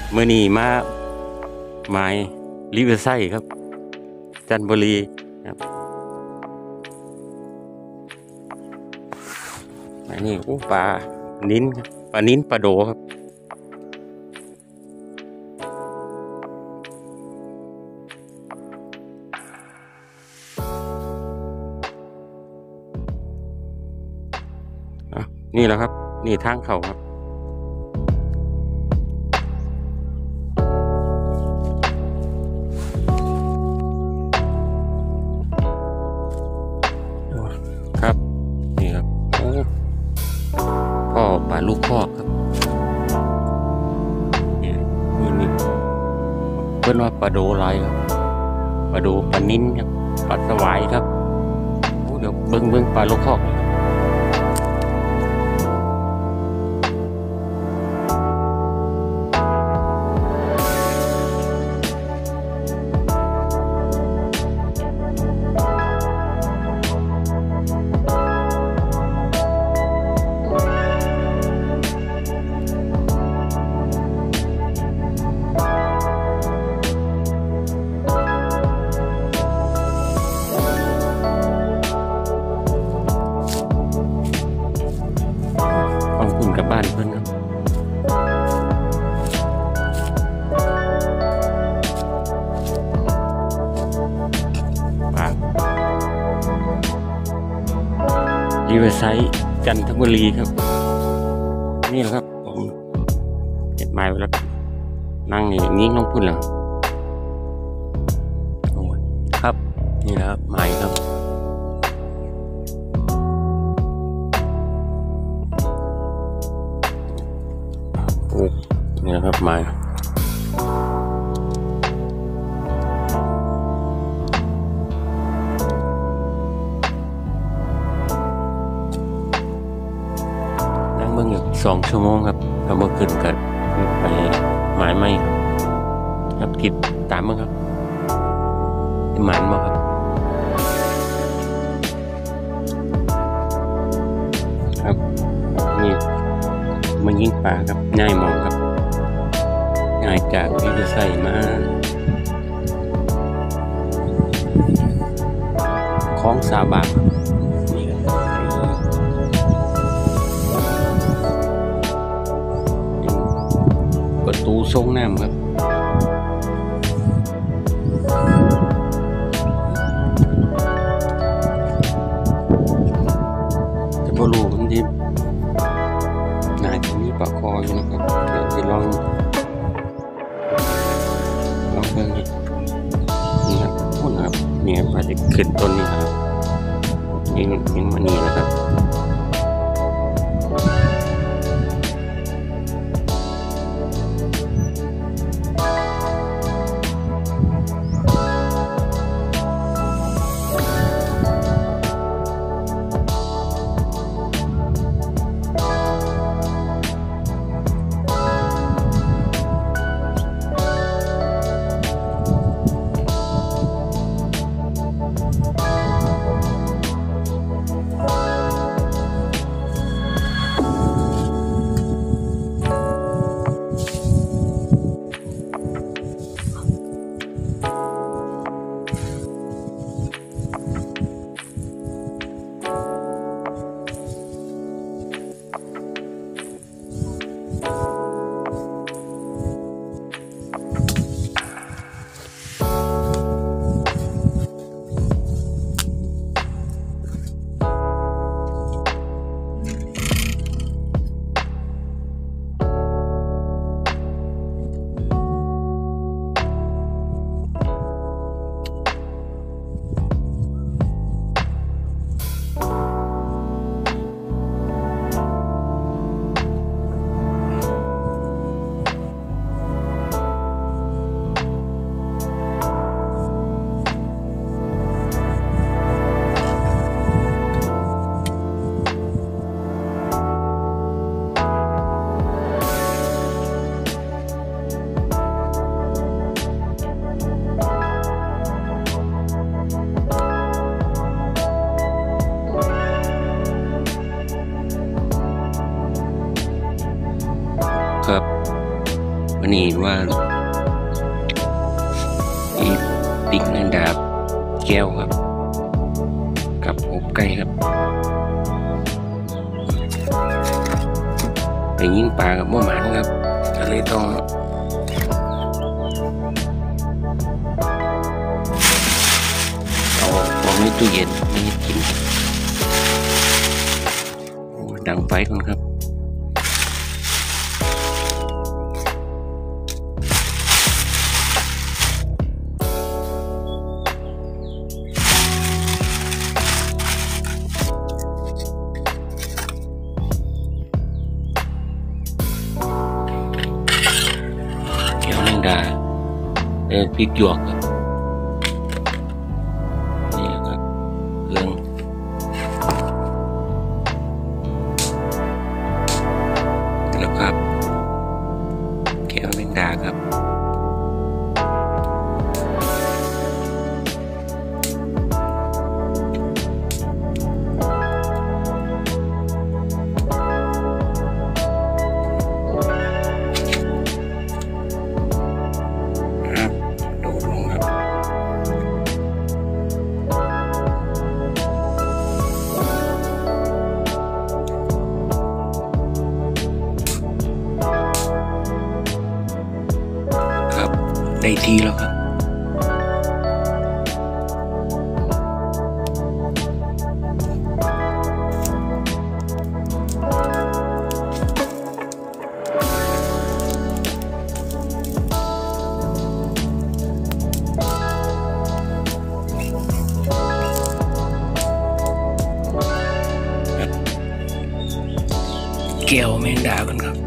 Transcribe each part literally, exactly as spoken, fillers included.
เมื่อนี้มาไม้ริเวอร์ไซด์ครับจันทบุรีครับอันนี้โอ้ปลานิ้นครับปลานิ้นปลาโดครับนี่แหละครับนี่ทางเขาครับครับนี่ครับโอ้พ่อปลาลูกคอกครับนี่นี่เพื่อนว่าปลาโดลายครับปลาโดปลานิ้นครับปลาสวายครับโอ้เดี๋ยวเบิ้งเบิ้งปลาลูกคอกของคุณกับบ้านเพื่อนครับปลาริเวอร์ไซด์จันทบุรีครับนี่แหละครับผมเก็บไม้ไว้แล้วนั่งนี่ยิงลงพุ่นแล้วครับนี่แหละครับไม้ครับโอ้นี่นะครับไม้นั่งเบิ่งอยู่สองชั่วโมงครับแล้วเมื่อคืนก็ไปไม้ไหมครับครับติดตามมั้งครับที่หมันมาครับครับนี่มันยิงปลาครับง่ายมองครับง่ายจากที่จะใส่มาคล้องสาบากนี่ประตูทรงน้ำครับจะพอรู้มันดิน่าจะมีปลาคออยู่นะครับเดี๋ยวจะลองลองเบิ่งนี่ครับพุ่นครับนี่ครับอาจจะขึ้นต้นนี้ครับยิงยิงมานี่นะครับวันนี้ว่าอีติ๊กแมงดาแก้วครับกับอบไก่ครับไปยิงปลากับหม้อหมานครับก็เลยต้องเอาของในตู้เย็นนี่กินดังไฟก่อนครับเออพริกหยวกครับนี่ครับเครื่องแล้วครับแก้วแมงดาครับได้ทีแล้วครับแก้วแมงดากันครับ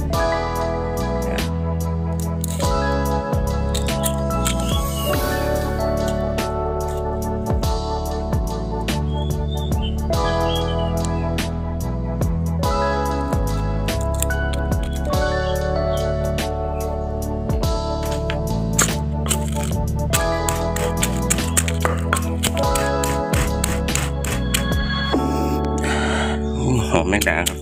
หอมแมงดาครับ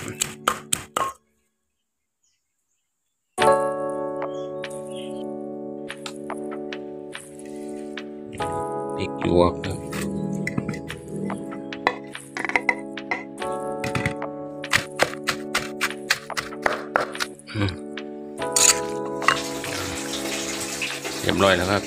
พริกหยวกครับเรียบร้อยแล้วครับ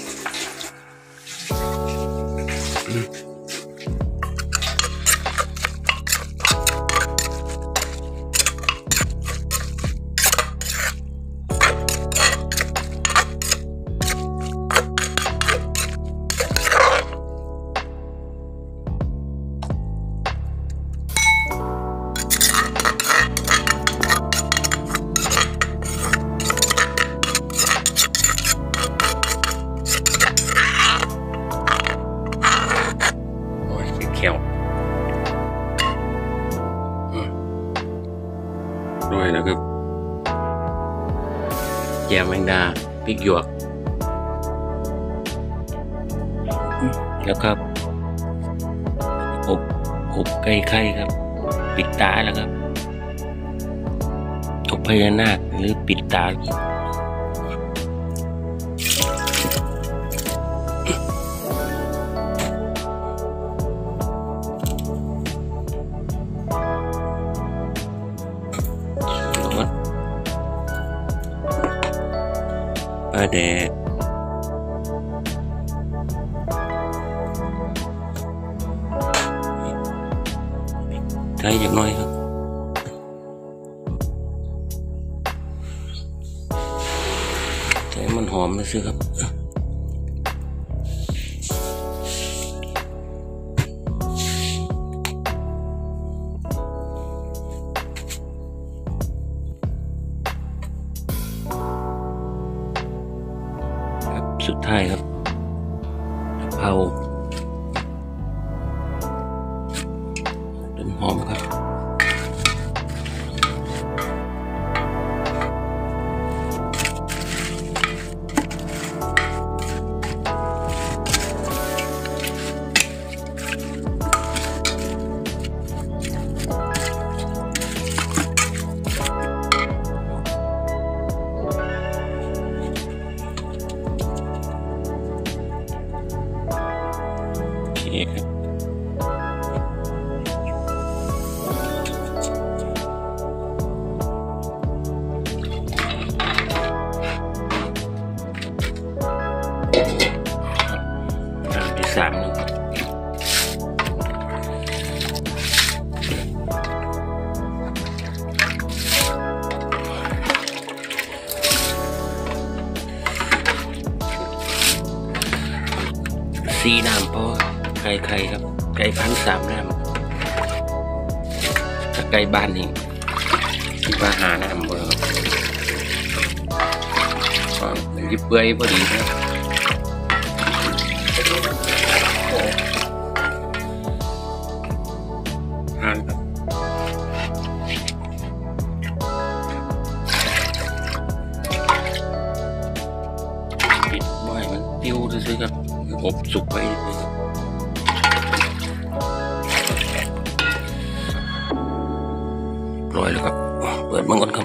เขียวด้วยนะครับแจ่วแมงดาพริกหยวกแล้วครับอบอบไก่ไข่ครับปิดตาแล้วครับอบพญานาคหรือปิดตาปลาแดกใช้อย่างน้อยครับใช้มันหอมนะซื้อครับสุดท้ายครับกะเพราต้นหอมครับสามหนึ่งสี่น้ำพอไก่ไข่ครับไก่พันสามน้ำถ้าไก่บ้านนี่คิดว่าหาน้ำเบอร์ครับมันยิบเปื่อยพอดีครับทานครับปิดบ่อยมันติ้วซื้อครับอบสุกไปปล่อยแล้วครับเปิดมันก่อนครับ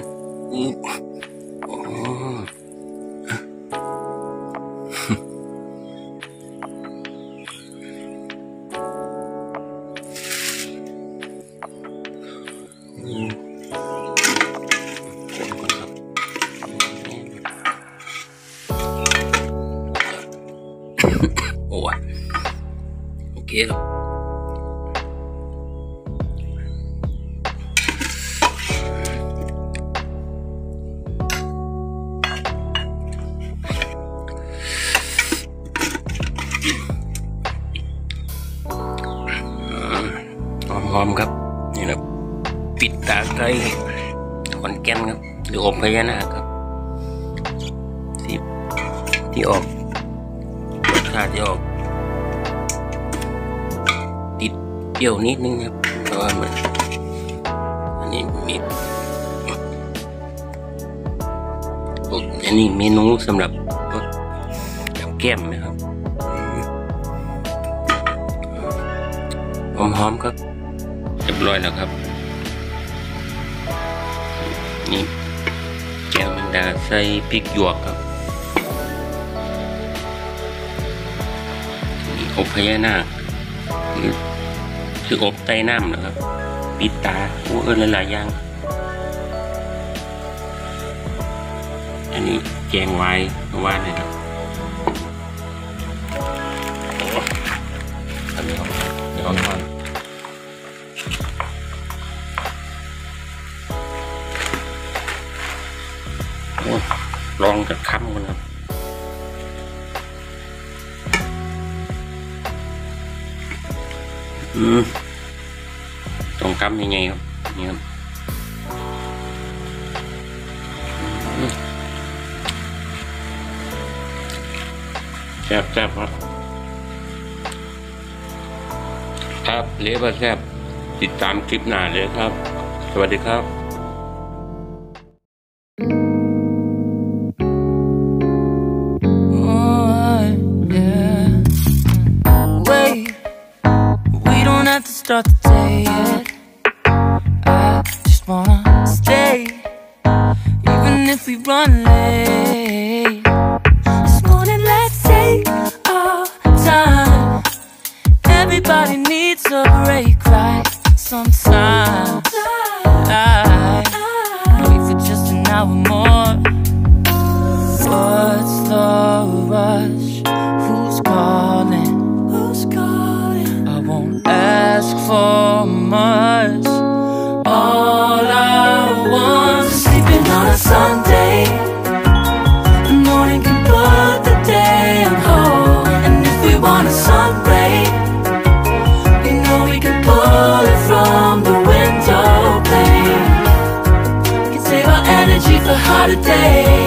โอ้โอเคครับหอมๆครับนี่นะปิดตาไก่ขอนแก่นครับหรืออบพญานาคครับที่ที่ออกรสชาติที่ออกติดเปรี้ยวนิดนึงครับเพราะว่ามันอันนี้มีอันนี้เมนูสำหรับกับแก้มนะครับหอมๆครับเรียบร้อยแล้วครับนี่แกงแมงดาใส่พริกหยวกครับนี่อบพญานาคคือคืออบใต้น้ำนะครับปิดตาอู้เอิญหลายๆอย่างอันนี้แกงไว้ว่าเนี่ยครับโอ้อันนี้ครับเดี๋ยวก่อนลองกับคำกันครับอืมต้องคำยังไงครับนี่ครับแซ่บแซ่บครับครับเลี้ยบแซ่บติดตามคลิปหน้าเลยครับสวัสดีครับ To start the day yet. I just wanna stay, even if we run late. This morning, let's take our time. Everybody needs a break, right? Sometimes I wait for just an hour more. What's the rush? Who's calling? Who's calling? I won't ask for much. All I want is sleeping on a Sunday. The morning can put the day on hold. And if we want a sun ray, we know we can pull it from the window pane. We can save our energy for harder days.